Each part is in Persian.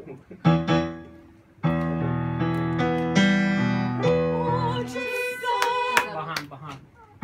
با هم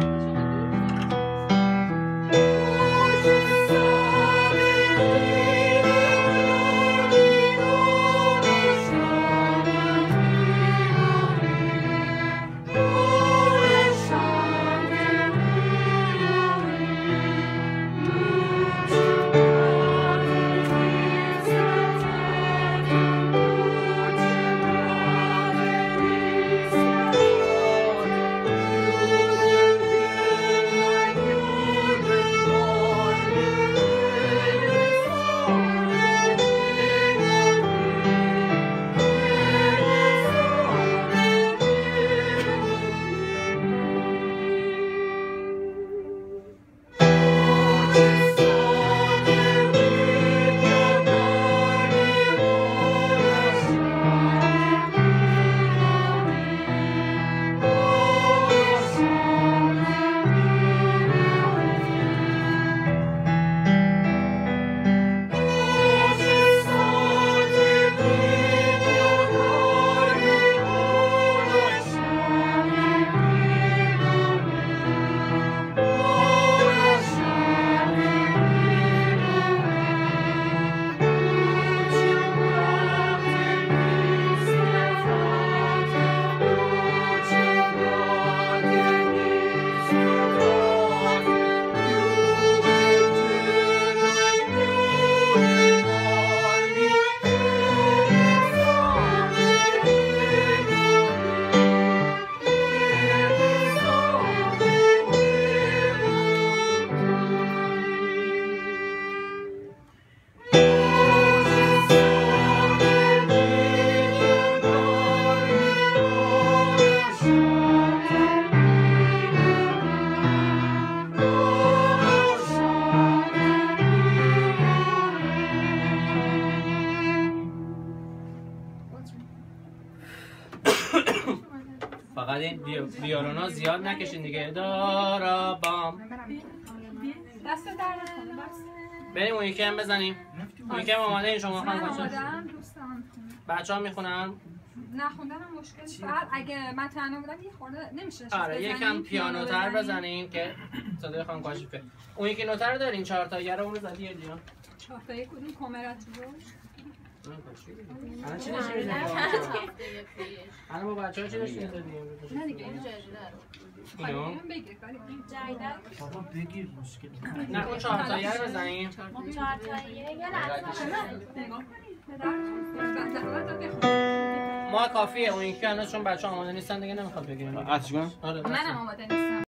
فقط این بیارونا زیاد نکشین دیگه. دارا بام دست در نکنه بس. بریم اون یکی هم بزنیم. اون یکی هم آماده این شما خانم بچه دوستان بچه ها میخونن؟ نخوندنم مشکلی فقط اگه من تنها بودم یه خورده نمیشه. آره یکم پیانوتر بزنین که صدای خانم کاشفه. اون یکی نوتر رو دارین؟ 4 تایی رو اون رو زدی یا جیان؟ 4 تایی کدوم کمرت رو؟ الان چی داشتیم؟ الان با بچه‌ها چی داشتیم زدیم؟ نه دیگه اینو اینو بگیر کاری بابا بگیر مشکل نه اون 4 تایی رو بزنیم. 4 تاییه یا ما کافیه اون یکی الان چون بچه‌ها آماده نیستن دیگه نمیخواد بگیریم. اصلا آره منم آماده نیستم.